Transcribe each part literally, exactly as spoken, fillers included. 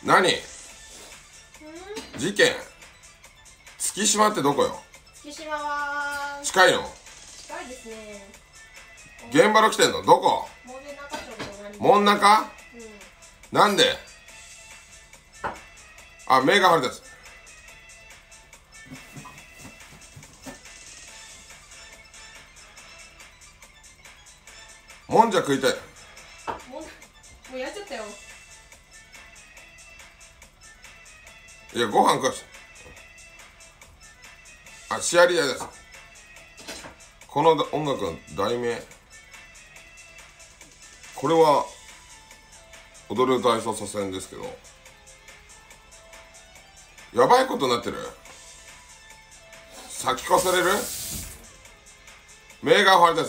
何事件？月島ってどこよ？ 月島は近いの？ 近いですね。 現場の来てんの？どこ？ 門前仲町の隣。 門中？ うん。 なんで？あ、目が晴れです。もんじゃ食いたい。 もう、もうやっちゃったよ。 いや、ご飯食わして。あ、シアリアです。この音楽の題名。これは踊る大捜査線ですけど、やばいことになってる。先越される。目が晴れです。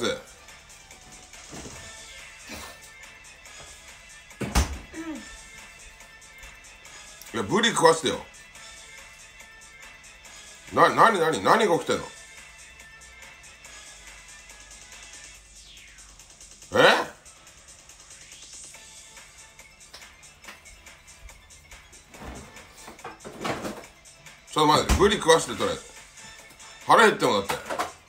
いや、ブリ食わしてよ。な、なになに何が起きてんの？え？ちょっと待って、ブリ食わしてとりあえず。腹減ってもだって。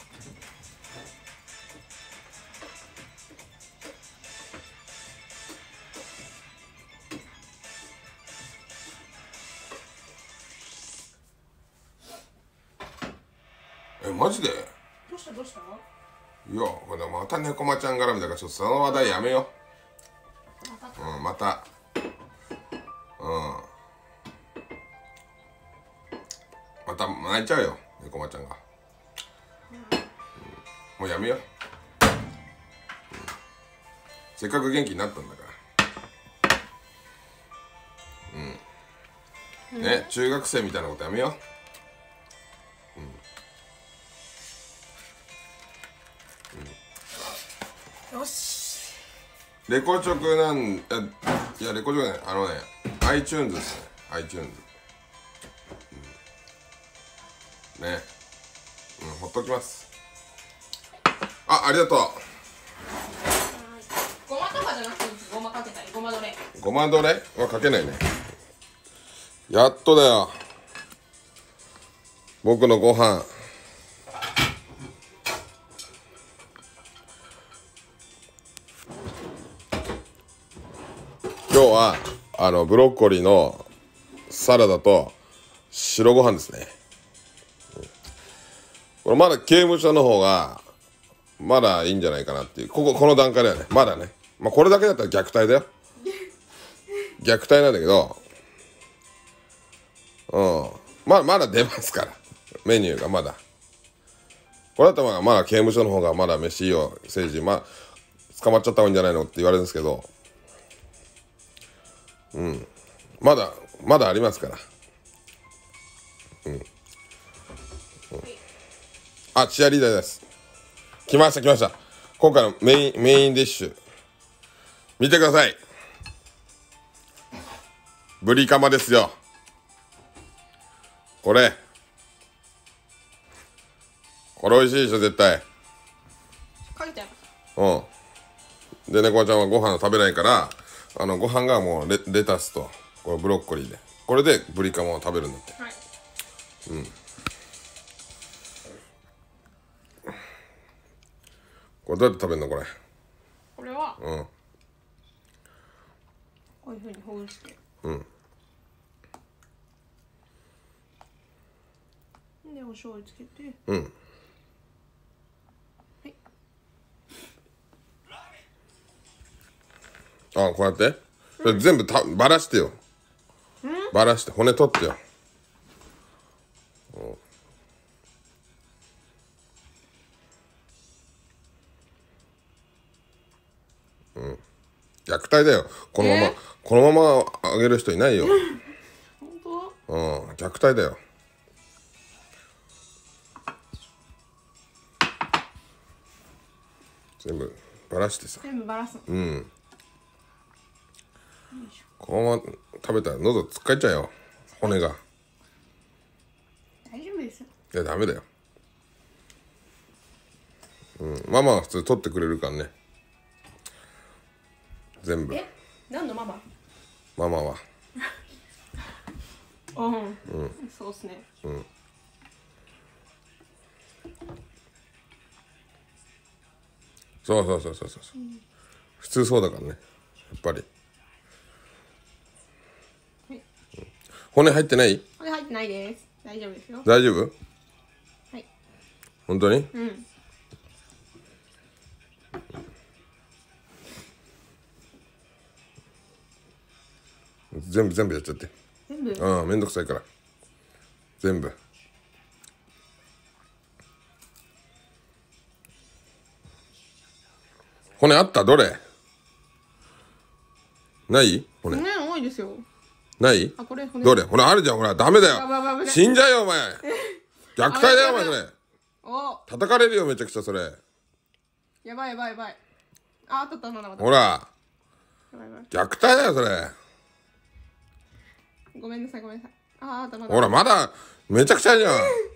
え、マジで？ どうしたどうした？ いや、これまた猫まちゃん絡みだから、ちょっとその話題やめよう。うん、また。うん。また泣いちゃうよ、猫まちゃんが。うん、もうやめよう、うん。せっかく元気になったんだから。うん。ね、中学生みたいなことやめよう。 よし。 レコチョクなん、いや、レコチョクね、あのね、iTunes ですね、iTunes。うん、ね、うん、ほっときます。あ、ありがとう。 ごまとかじゃなくて、ごまかけたり、ごまどれ。 ごまどれはかけないね。やっとだよ。僕のご飯。今日はあのブロッコリーのサラダと白ご飯ですね。これまだ刑務所の方がまだいいんじゃないかなっていう、こここの段階だよね。まだね、まあこれだけだったら虐待だよ。虐待なんだけど、うんまあまだ出ますから、メニューがまだ。これだったらまだ刑務所の方がまだ飯いいよ、政治、まあ捕まっちゃった方がいいんじゃないのって言われるんですけど、うん、まだまだありますから。うん、うん、あ、チアリーダーです。来ました来ました。今回のメインメインディッシュ見てください。ブリカマですよ。これこれ美味しいでしょ絶対。 かけちゃいます。うん。で猫ちゃんはご飯食べないから、あのご飯がもう レ, レタスとこれブロッコリーで、これでブリカマを食べるんだって。 はい。 うん。これどうやって食べるのこれ？ これは、 うん。 こういうふうにほぐして。 うん。 で、お醤油つけて。 うん。 はい。 あ、こうやって、それ全部たばらしてよ。ばらして骨取ってよ。うん。虐待だよ。このまま、 えー、 このままあげる人いないよ。 本当？ うん、虐待だよ。全部ばらしてさ。 全部ばらすの。 うん。このまま食べたら喉つっかえちゃうよ、骨が。 大丈夫ですよ。 いやダメだよ。うん、ママは普通取ってくれるからね、全部。 え、何のママ？ ママはうん、そうっすね。 うん。そうそうそうそうそう、うん、普通そうだからね、やっぱり。 はい、 骨入ってない？ 骨入ってないです。大丈夫ですよ。 大丈夫？ はい。 本当に？ うん。 全部全部やっちゃって。 全部？ ああ、めんどくさいから。全部。骨あった？どれ？ない？骨。 骨多いですよ。 ない？ あ、これ骨。 どれ？ほらあるじゃん。ほらダメだよ。死んじゃうよお前。虐待だよお前それ。 お。 叩かれるよめちゃくちゃそれ。 やばいやばいやばい。あ、あったあったあった。 ほら。虐待だよそれ。 ごめんなさいごめんなさい。あ、あったまだ。 ほらまだめちゃくちゃあるじゃん。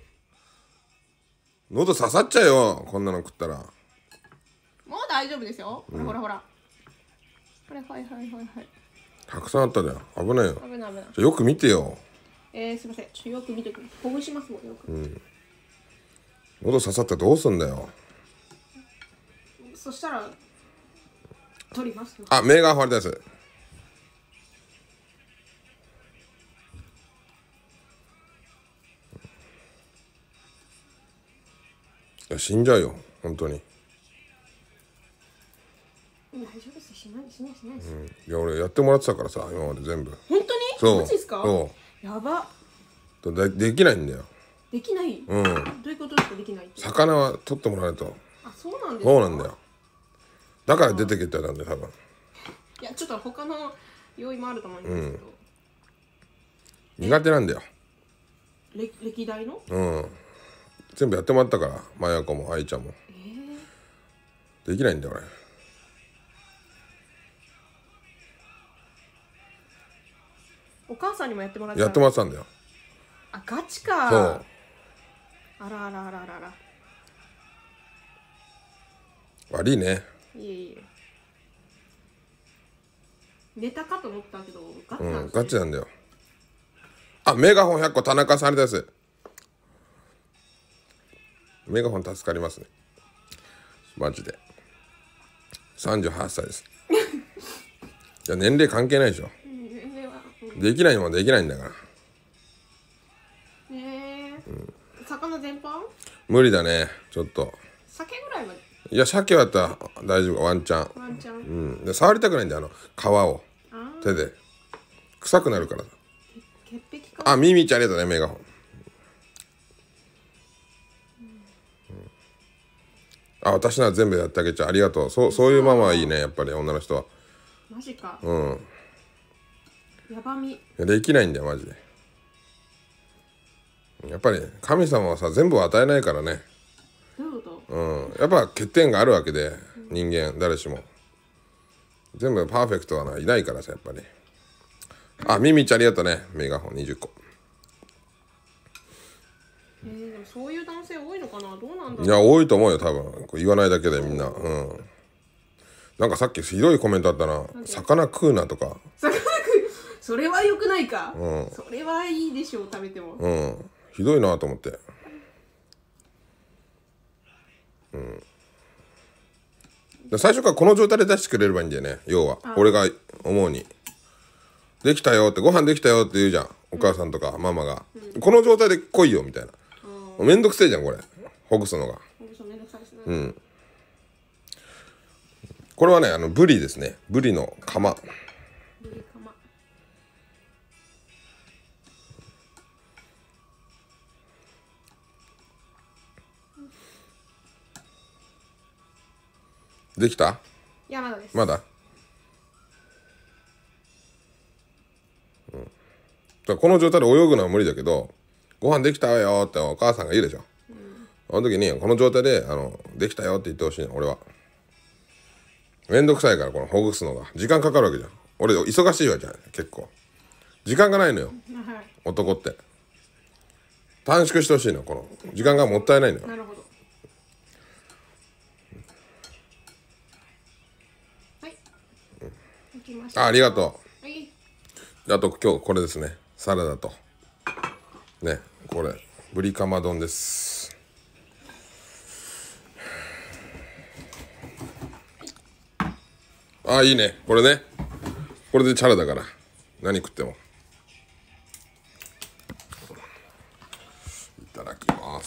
喉刺さっちゃうよこんなの食ったら。 もう大丈夫ですよ。ほらほらほら。これはいはいはいはい。 たくさんあったじゃん。危ないよ。 危ない危ない。 よく見てよ。 えー、すみません。ちょよく見てくる。ほぐしますもんよく。うん。 喉刺さってどうすんだよ。 そしたら取りますよ。 あ、メーガンファルです。いや死んじゃうよ本当に。 大丈夫です。しないしないしないです。 うん、いや俺やってもらってたからさ今まで全部。 本当に？ そう。 マジですか？ そう。 やば。 でできないんだよ。 できない？ うん。どういうことですかできないって？ 魚は取ってもらわないと。 あ、そうなんですか？ そうなんだよ。だから出てけって言ったんだよ多分。 いやちょっと他の要因もあると思うんですけど。 うん、苦手なんだよ。 歴歴代の？ うん。全部やってもらったからまやこも愛ちゃんも。えー、できないんだよ俺。 お母さんにもやってもらってた。 やってもらってたんだよ。 あ、ガチか。 そう。 あらあらあらあらあら。 悪いね。 いえいえ。ネタかと思ったけどガチなんですね。 うん、ガチなんだよ。あ、メガホンひゃっこ田中さんです。メガホン助かりますね。マジで。さんじゅうはっさいです。いや年齢関係ないでしょ。年齢は、うん、できないのはできないんだから。 ねえ、うん、魚全般？無理だねちょっと。 鮭ぐらいは？いや鮭はやったら大丈夫ワンチャン。 ワンチャン。 うん。で触りたくないんだよあの皮を手で臭くなるから。 潔癖か。 あ、ミミちゃんありがとうねメガホン。あ、私なら全部やってあげちゃう。ありがとう。そう、そういうママはいいねやっぱり女の人は。 マジか。 うん。 やばみ。 できないんだよマジで。やっぱり神様はさ全部を与えないからね。 どういうこと？ うん。やっぱ欠点があるわけで、人間誰しも全部パーフェクトはないないからさやっぱり。あ、ミミちゃんありがとうねメガホンにじゅっこ。 えー、でもそういう男性多いのかな。どうなんだろう。 いや多いと思うよ多分。言わないだけでみんな。うん。なんかさっきひどいコメントあったな。魚食うなとか。 魚食う。それは良くないか。 うん。 それはいいでしょう食べても。 うん。ひどいなと思って。うん。最初からこの状態で出してくれればいいんだよね要は。俺が思うに。できたよってご飯できたよって言うじゃんお母さんとかママが、うん、この状態で来いよみたいな。めんどくせえじゃんこれほぐすのが。うん。これはねあのブリですね。ブリのカマ。ブリカマ。できた？ いやまだです。 まだ？うん。この状態で泳ぐのは無理だけどご飯できたわよってお母さんが言うでしょ。うん、その時にこの状態であのできたよって言ってほしいの俺は。めんどくさいからこのほぐすのが時間かかるわけじゃん。俺忙しいわじゃん結構時間がないのよ、はい、男って短縮してほしいのこの時間がもったいないのよ。なるほど。はい、うん、あ, ありがとう、はい、あと今日これですねサラダとね、これブリカマ丼です。ああいいね、これね、これでチャラだから何食っても。いただきます。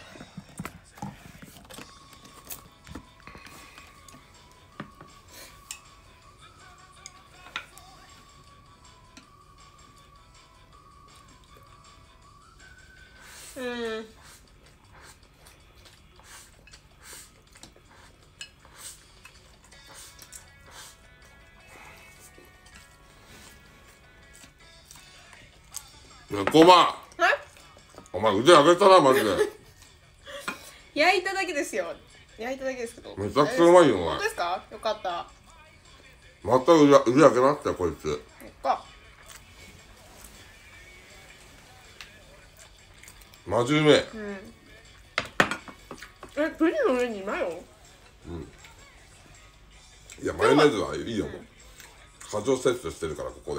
うん。 ごま、 はい。 お前腕上げたなマジで。 焼いただけですよ。焼いただけですけど。 めちゃくちゃうまいよお前。 本当ですか？よかった。 また腕腕上げなってこいつ。 そっか。 マジうめえ。 うん。え、プリンの上にマヨ？ いやマヨネーズはいいよ、もう過剰摂取してるからここで。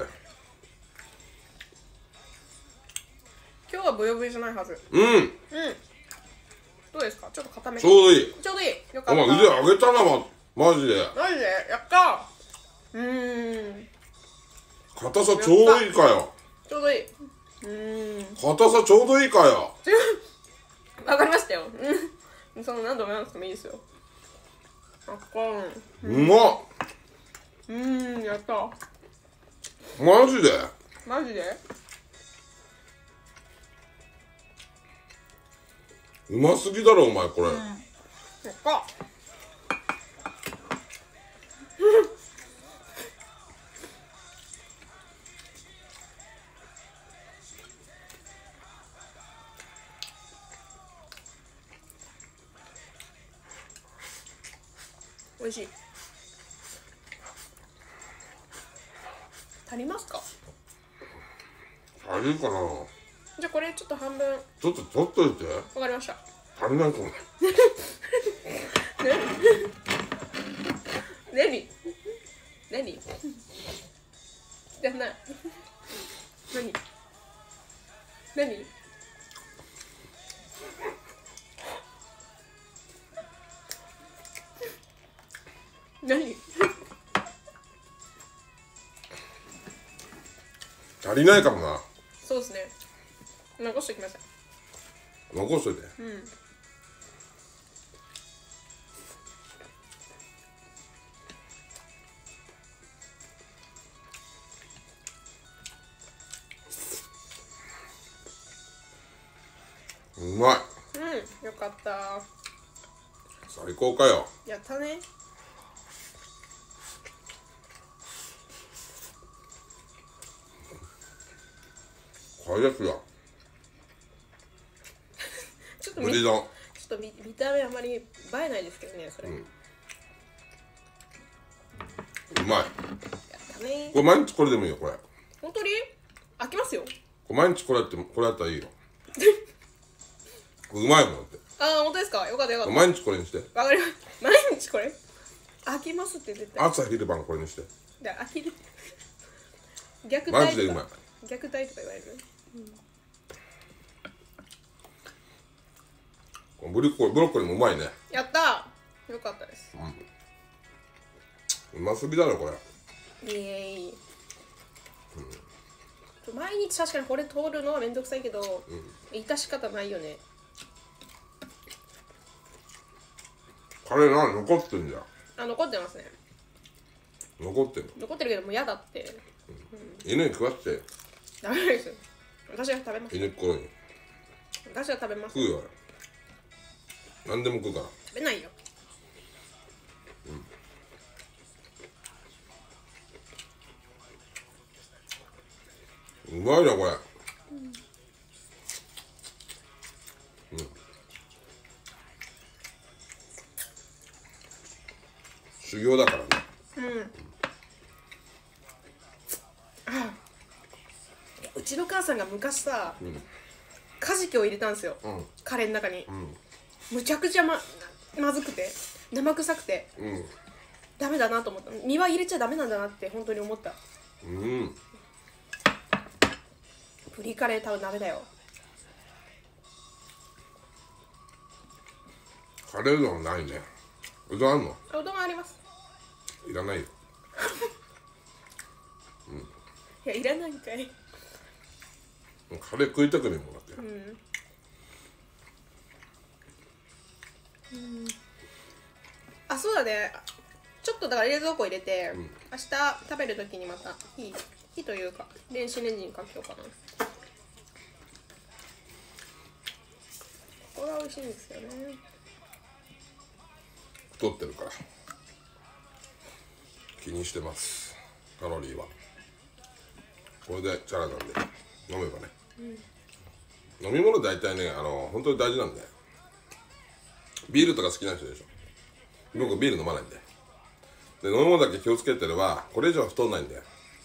今日はブヨブヨじゃないはず。 うん、 うん。どうですか？ちょっと固め。 ちょうどいい。 ちょうどいい。よかった。 お前腕上げたな、ま、マジで。 マジでやった。うーん。 硬さちょうどいいかよ。 ちょうどいい。うーん。 硬さちょうどいいかよ。 わかりましたよ。うん。その何度も言わなくてもいいですよ。あっかん。 うまっ。 うーん、やった。 マジでマジでうますぎだろお前これ。 やった。美味しい。足りますか？ 足りるかな。 じゃあこれちょっと半分。 ちょっと取っといて。 わかりました。 足りないかも。 何何じゃない。何何何足りないかもな。 そうですね。残しておきません。 残しといて。 うん。 うまい。 うん、よかった。 最高かよ。 やったね。 最悪だ。 ちょっと見ブリ丼。 ちょっと見見た目あんまり映えないですけどね、それ。 うん、 やうまい。 ったね。 これ毎日これでもいいよこれ。 本当に飽きますよ。 これ毎日これやってこれやったらいいよ。うまいもんだって。 ああ、本当ですか？よかったよかった。 毎日これにして。 わかります。毎日これ飽きますって絶対。 朝昼晩これにして。 で飽きる。虐マ待とかジでうまい。 虐待とか言われる。 うん、ブリコブロッコリーもうまいね。 やったー。よかったです。 うますぎだろこれ。 イエーイ。うん、毎日確かにこれ通るのはめんどくさいけど、うん、致し方ないよね。 カレーな残ってんじゃん。 あ、残ってますね。 残ってんの。 残ってるけどもう嫌だって。 うん、犬に食わせて。 ダメです。私が食べます。 犬っころに。 私が食べます。 食うよ。何でも食うから。 食べないよ。 うん、うまいなこれ。うん。うん、修行だからね。 うん。あ、うちの母さんが昔さ、うん、カジキを入れたんですよ、うん、カレーの中に、うん、むちゃくちゃ ま, まずくて生臭くて、うん、ダメだなと思った。身は入れちゃダメなんだなって本当に思った。うん。ブリカレー多分ダメだよ。 カレーうどんないね。うどんあんの？ うどんあります。 いらないよ。 いや、いらないんかい。 カレー食いたくねえもんだって。 うんうん、あ、そうだね。ちょっとだから冷蔵庫入れて、うん、明日食べるときにまた火火というか電子レンジにかけようかな。これは美味しいんですよね。 太ってるから気にしてます、カロリーは。これでチャラなんで飲めばね、うん、飲み物大体ね、あの本当に大事なんで。ビールとか好きな人でしょ。僕ビール飲まないんで。で、飲み物だけ気をつけてればこれ以上太んないんだよ。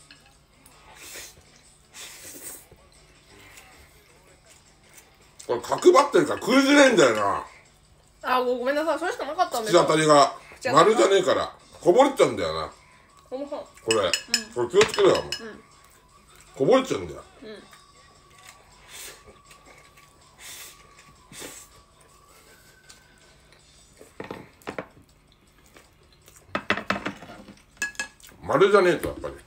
これ角張ってるから食いづれんだよな。 あ、ごめんなさい、それしかなかったんです口当たりが丸じゃねえからこぼれちゃうんだよな。 このこれ、うん、これ気をつけろよ、もう、うん、こぼれちゃうんだよ、うん、丸じゃねえとやっぱり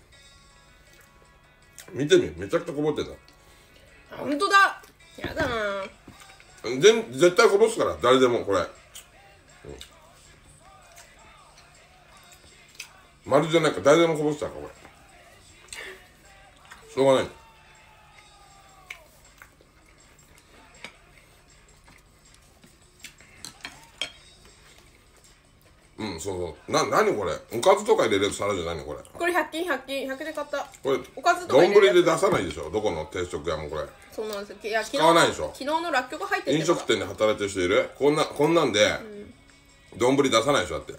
見てみ、めちゃくちゃこぼれてんだ。 あ、ほんとだ。やだな。 全絶対こぼすから誰でもこれ、うん、丸じゃないから誰でもこぼすからこれしょうがない。うん、そうそう。な、なにこれ、おかずとか入れる皿じゃないのこれ。 これひゃく均ひゃく均ひゃくで買った。 これおかずとか入れる。 丼で出さないでしょ、どこの定食屋もこれ。 そうなんですよ。いや、 使わないでしょ。 昨日のらっきょうが入ってる。 飲食店で働いてる人いる？こんな、こんなんで丼、うん、出さないでしょだって。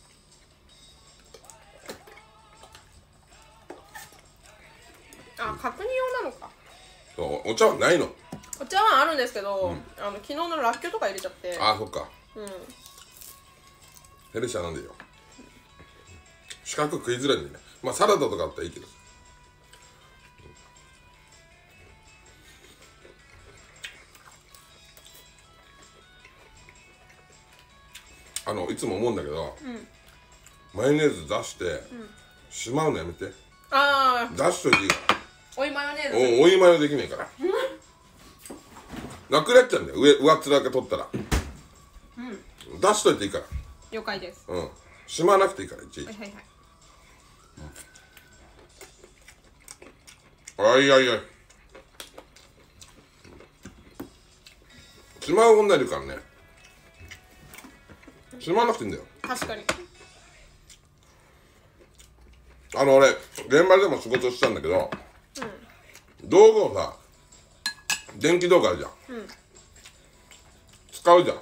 あ、角煮用なのか。 そう、お茶碗ないの？ お茶碗あるんですけど、うん、あの昨日のらっきょうとか入れちゃって。 あ、そっか。 うん。 ヘルシャなんでよ。四角食いづらいんでね。まあサラダとかだったらいいけど。あのいつも思うんだけど、うん、マヨネーズ出して、うん、しまうのやめて。 ああ。 出しといていいから。 おいマヨネーズ。 お、おいマヨできねえから。なくなっちゃうんだよ。上上っ面だけ取ったら。うん。出しといていいから。 了解です。 うん。しまわなくていいからいちいち。はいはいはい。うん、あいあいあい。しまう女いるからね。しまわなくていいんだよ。 確かに。 あの俺現場でも仕事したんだけど、うん、道具をさ、電気道具あるじゃん、うん、使うじゃん、うん、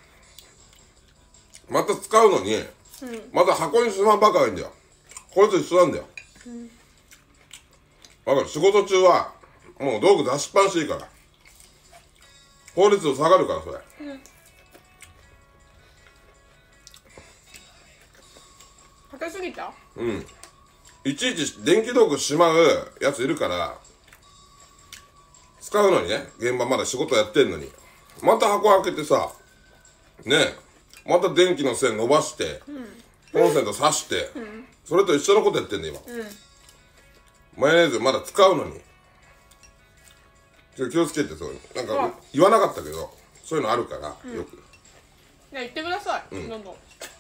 また使うのに、うん、また箱にしまうばかりいいんだよ。これと一緒なんだよ、うん、だから仕事中はもう道具出しっぱなしでいいから。効率下がるからそれ、うん、 かけすぎた？ うん、いちいち電気道具しまうやついるから、使うのにね、現場まだ仕事やってんのにまた箱開けてさねえ、また電気の線伸ばして、うん、コンセント挿して、うん、それと一緒のことやってんだ今、うん、マヨネーズまだ使うのに。気をつけて。そうなんか言わなかったけどそういうのあるから、うん、よく。 じゃあ言ってください、うん、どんどん。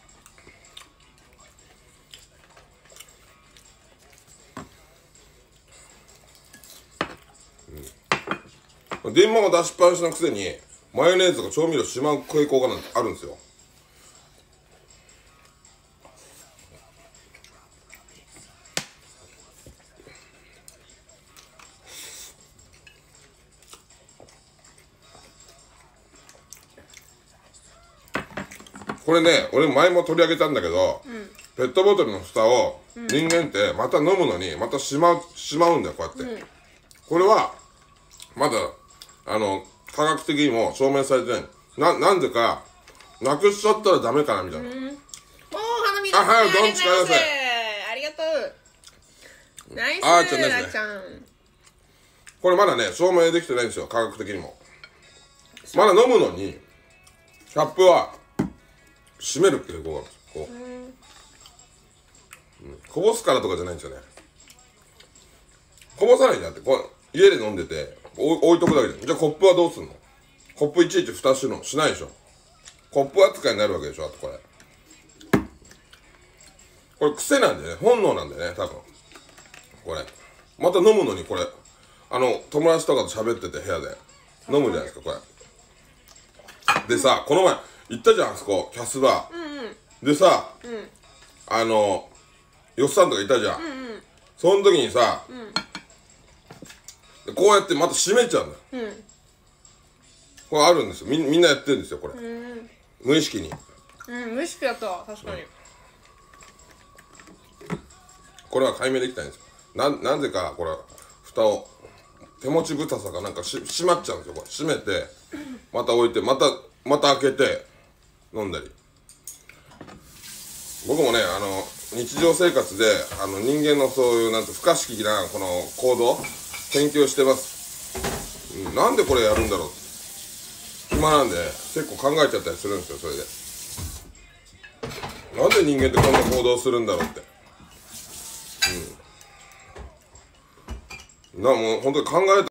うん、電話を出しっぱなしのくせにマヨネーズとか調味料しまう傾向があるんですよ。これね、俺前も取り上げたんだけど、うん、ペットボトルの蓋を人間ってまた飲むのにまたしまう、しまうんだよ、こうやって、うん、これはまだあの科学的にも証明されてない。な、なんでかなくしちゃったらダメかなみたいな。うん、もう花見ですね。あ、はい、どんちかださい。ありがとう。ナイスー。あーちゃんナイスね。 これまだね証明できてないんですよ、科学的にも。まだ飲むのにキャップは締める傾向があるんですよ。こう、うん、こぼすからとかじゃないんですよね。こぼさないじゃんって、こう家で飲んでてお置いとくだけで。じゃあコップはどうすんの？コップいちいち蓋するのしないでしょ。コップ扱いになるわけでしょ。あとこれこれ癖なんでね、本能なんでね、多分これまた飲むのに、これあの友達とかと喋ってて部屋で飲むじゃないですかこれでさ、この前行ったじゃん、あそこキャスバー、うんうん、でさ、うん、あのよっさんとかいたじゃん、うんうん、その時にさ、うん、こうやってまた閉めちゃうんだよ、うん、これあるんですよ。 み, みんなやってるんですよこれ、うん、無意識に。 うん、無意識だったわ、確かに、うん、 これは解明できたいんですよ。な, なぜかこれ蓋を手持ちぶたさがなんかし閉まっちゃうんですよ。これ閉めてまた置いてまたまた開けて飲んだり。僕もね、あの日常生活であの人間のそういうなんて不可思議なこの行動研究してます、うん、なんでこれやるんだろう。暇なんで結構考えちゃったりするんですよ。それでなんで人間ってこんな行動するんだろうって、うん、なもう本当に考えた